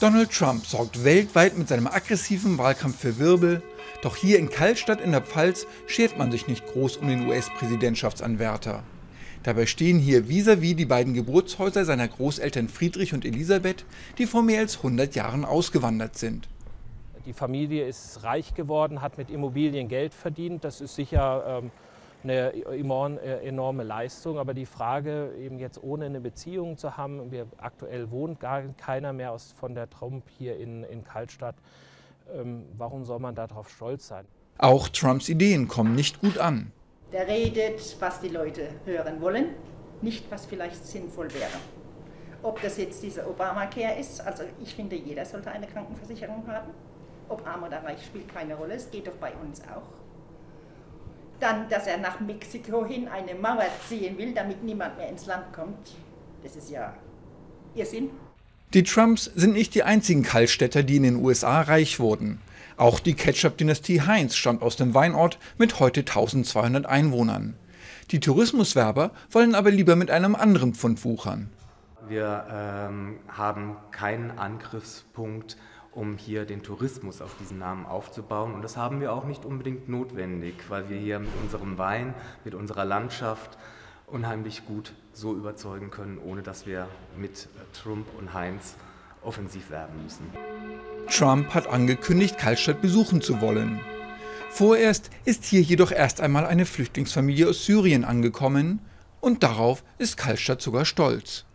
Donald Trump sorgt weltweit mit seinem aggressiven Wahlkampf für Wirbel, doch hier in Callstatt in der Pfalz schert man sich nicht groß um den US-Präsidentschaftsanwärter. Dabei stehen hier vis-à-vis die beiden Geburtshäuser seiner Großeltern Friedrich und Elisabeth, die vor mehr als 100 Jahren ausgewandert sind. Die Familie ist reich geworden, hat mit Immobilien Geld verdient. Das ist sicher eine enorme Leistung. Aber die Frage, eben jetzt ohne eine Beziehung zu haben, aktuell wohnt gar keiner mehr von der Trump hier in Callstatt. Warum soll man darauf stolz sein? Auch Trumps Ideen kommen nicht gut an. Der redet, was die Leute hören wollen, nicht was vielleicht sinnvoll wäre. Ob das jetzt dieser Obamacare ist, also ich finde, jeder sollte eine Krankenversicherung haben. Ob arm oder reich spielt keine Rolle, es geht doch bei uns auch. Dann, dass er nach Mexiko hin eine Mauer ziehen will, damit niemand mehr ins Land kommt, das ist ja Irrsinn. Die Trumps sind nicht die einzigen Callstätter, die in den USA reich wurden. Auch die Ketchup-Dynastie Heinz stammt aus dem Weinort mit heute 1200 Einwohnern. Die Tourismuswerber wollen aber lieber mit einem anderen Pfund wuchern. Wir haben keinen Angriffspunkt, um hier den Tourismus auf diesen Namen aufzubauen. Und das haben wir auch nicht unbedingt notwendig, weil wir hier mit unserem Wein, mit unserer Landschaft unheimlich gut so überzeugen können, ohne dass wir mit Trump und Heinz offensiv werben müssen. Trump hat angekündigt, Callstatt besuchen zu wollen. Vorerst ist hier jedoch erst einmal eine Flüchtlingsfamilie aus Syrien angekommen und darauf ist Callstatt sogar stolz.